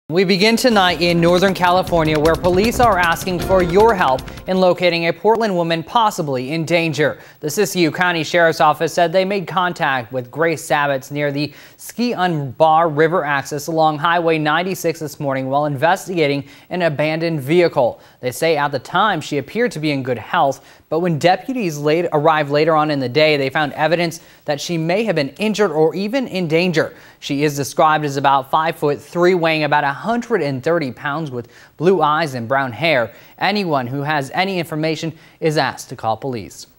We begin tonight in Northern California, where police are asking for your help in locating a Portland woman possibly in danger. The Siskiyou County Sheriff's Office said they made contact with Grace Sabbats near the Ski-Un-Bar River access along Highway 96 this morning while investigating an abandoned vehicle. They say at the time she appeared to be in good health, but when deputies arrived later on in the day, they found evidence that she may have been injured or even in danger. She is described as about 5'3", weighing about 130 pounds with blue eyes and brown hair. Anyone who has any information is asked to call police.